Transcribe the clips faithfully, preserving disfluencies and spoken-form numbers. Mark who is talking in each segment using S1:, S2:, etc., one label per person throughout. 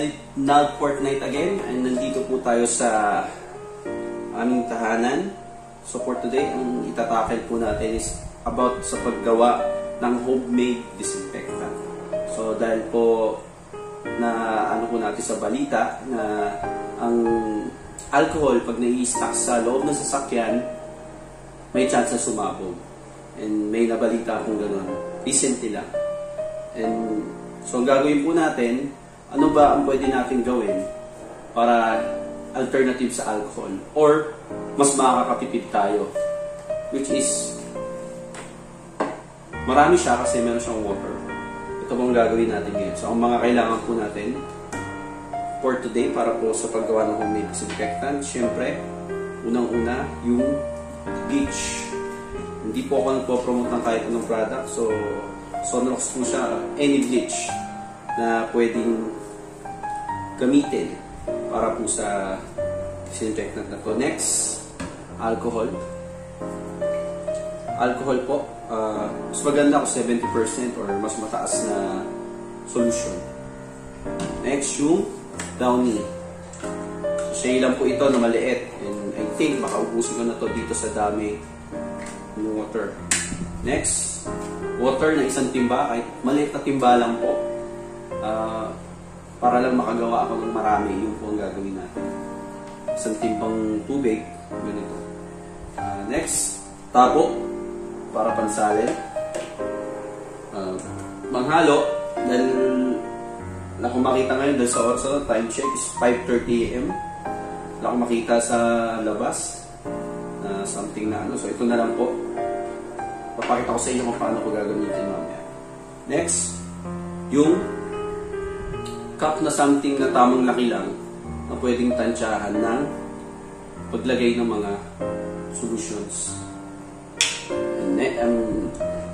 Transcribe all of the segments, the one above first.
S1: Nald Fortnite again, and nandito po tayo sa aming tahanan. So for today, ang itatakel po natin is about sa paggawa ng homemade disinfectant. So dahil po na ano po natin sa balita na ang alcohol pag nai-stack sa loob ng sasakyan, may chance na sumabog. And may nabalita akong gano'n. Recently lang. And so ang gagawin po natin, ano ba ang pwede natin gawin para alternative sa alcohol or mas makakatipid tayo, which is marami siya kasi meron siyang water. Ito pong gagawin natin ngayon. So ang mga kailangan po natin for today para po sa paggawa ng homemade disinfectant, syempre unang-una yung bleach. Hindi po ako nagpo-promote ng kahit anong product, so Sonrox po siya, any bleach na pwedeng gamitin para po sa disinfectant na to. Next, alcohol. Alcohol po, uh, mas maganda kung seventy percent or mas mataas na solution. Next, yung Downy. So, shea lang po ito na maliit. And I think baka ubusin ko na to dito sa dami ng water. Next, water na isang timba, kahit maliit na timba lang po. Uh, para lang makagawa ako ng marami, yung po ang gagawin natin. Isang timbang tubig, ganito. Uh, next, tabo, para pansalin. Uh, manghalo, dahil wala akong makita ngayon dahil sa oras, time check is five thirty a m Wala akong makita sa labas na something na ano. So ito na lang po. Papakita ko sa inyo kung paano ko gagamitin mamaya. Next, yung cup na something na tamang laki lang na pwedeng tansyahan ng paglagay ng mga solutions. And ne um,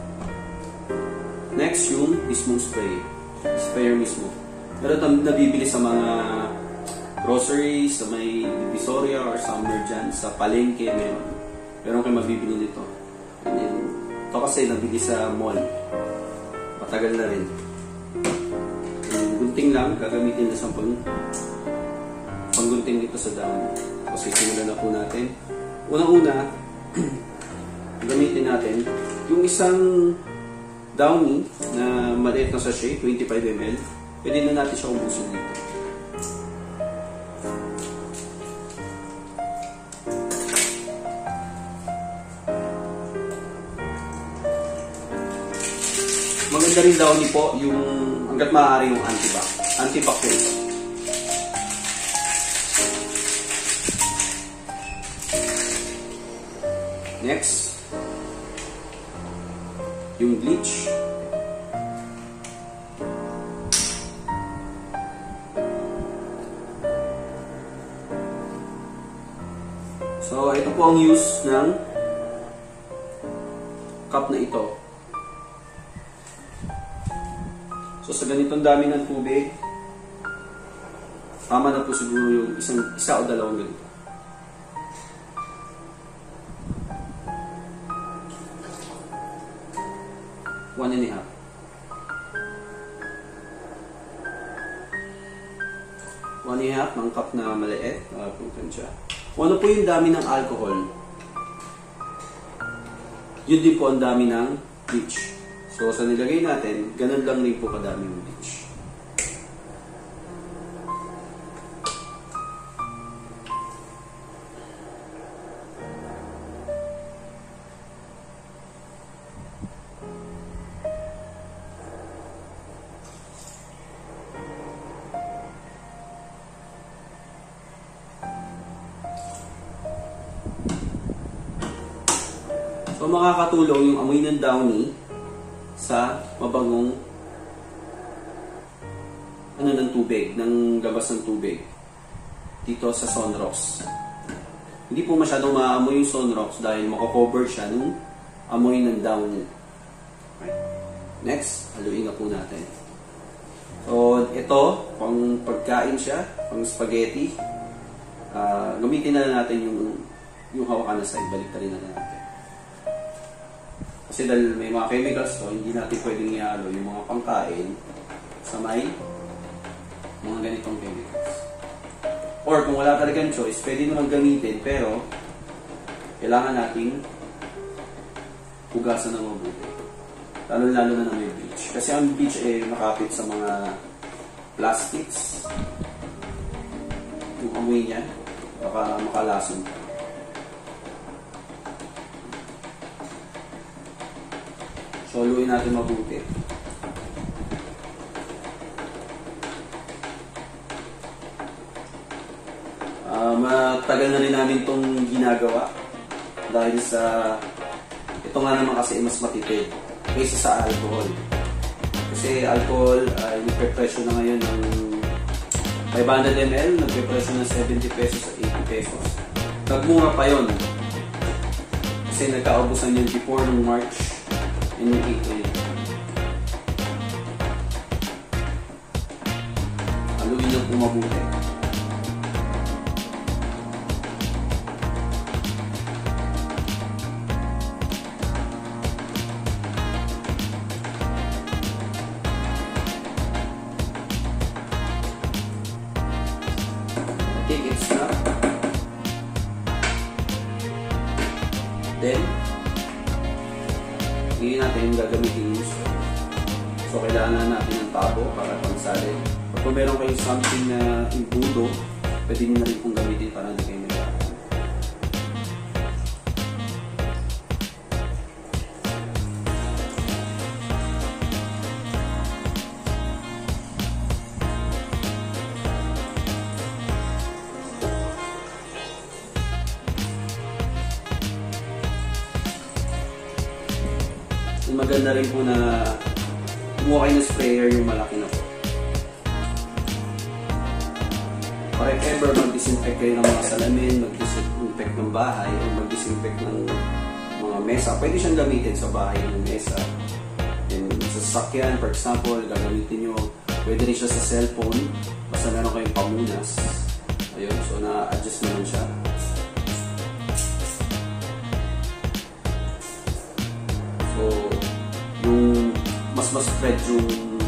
S1: next, yung mismong spray. Sprayer mismo. Meron nabibili sa mga groceries, sa may Divisoria or somewhere dyan, sa palengke, meron. Meron kayo mabibili nito. And then, ito kasi nabili sa mall. Matagal na rin. Gunting lang, gagamitin na sa pang panggunting dito sa dahon. So, simulan na po natin. Una-una, gamitin natin yung isang Downy na maliit na sachet, twenty-five milliliters. Pwede na natin siya ubusin dito. Maganda rin Downy po yung hanggat maaari yung antibac. Antibac paste. Next, yung bleach. So, ito po ang use ng cup na ito. So, sa ganitong dami ng tubig, tama na po siguro yung isang, isa o dalawang ganito. One and a half. One and a half ng cup na maliit. Nakapuntan siya. Kung ano po yung dami ng alcohol, yun din po ang dami ng bleach. So, sa nilagay natin, ganun lang rin po kadami yung bleach. So, makakatulong yung amoy ng Downy sa mabangong ano ng tubig, ng labas ng tubig dito sa Sonrox. Hindi po masyadong maamoy yung Sonrox dahil mako-cover siya ng amoy ng Downy. Okay. Next, haluin na po natin. So, ito, pang pagkain siya, pang spaghetti. Uh, gamitin na lang natin yung yung hawakan na side, balik na rin na natin. Kasi dahil may mga chemicals to, hindi natin pwedeng ihalo yung mga pangkain sa may mga ganitong chemicals. Or kung wala talagang choice, pwede naman gamitin, pero kailangan nating hugasan ng mabuti. Lalo-lalo na na may bleach. Kasi ang bleach ay nakapit sa mga plastics. Yung amoy niya, baka makalason ka. So, haluin natin mabuti. Uh, matagal na rin namin itong ginagawa dahil sa ito nga naman kasi mas matipid kaysa sa alcohol. Kasi alcohol, uh, nagpe-presyo na ngayon ng five hundred milliliters, nagpe-presyo ng seventy pesos at eighty pesos. Nagmura pa yon kasi nagkaubusan yun before ng March and yung April. Haluin lang po mabuti. Take it snap. Then, hindi natin yung gagamitin yung straw. So, kailangan natin ng tabo para pangsalin. Pag kung meron kayong something na imbudo, pwede nyo na rin kong gamitin para hindi kayo nagkakaroon. Maganda rin po na kumuha kayo ng sprayer yung malaki na po. Or if ever mag-disinfect kayo ng mga salamin, mag-disinfect ng bahay, o mag-disinfect ng mga mesa, pwede siyang gamitin sa bahay ng mesa. And sa sasakyan, for example, gagamitin nyo, pwede rin siya sa cellphone, basta meron kayong pamunas. Ayun, so na-adjust naman siya. So, yung mas mas spread yung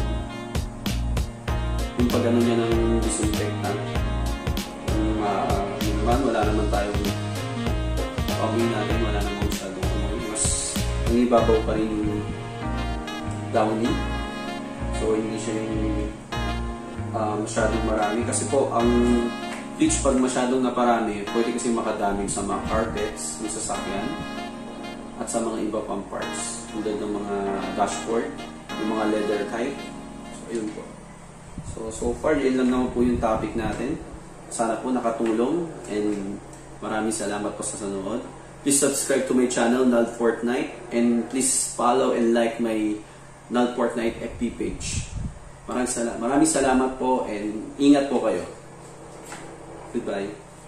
S1: yung pag-ano niya ng disinfectant. Yung, uh, yung man, wala naman tayong pag-uwi natin, wala naman sa doon. Mas nangibabaw pa rin yung downy. So, hindi siya yung uh, masyadong marami. Kasi po, ang bleach pag masyadong naparami, pwede kasi makadaming sa mga carpets, yung sasakyan, at sa mga iba pang parts tulad ng mga dashboard, yung mga leather type. So, yun po. So, so far, yun lang naman po yung topic natin. Sana po nakatulong and maraming salamat po sa sanood. Please subscribe to my channel, Null Fortnite, and please follow and like my Null Fortnite F B page. Maraming salamat, maraming salamat po and ingat po kayo. Goodbye.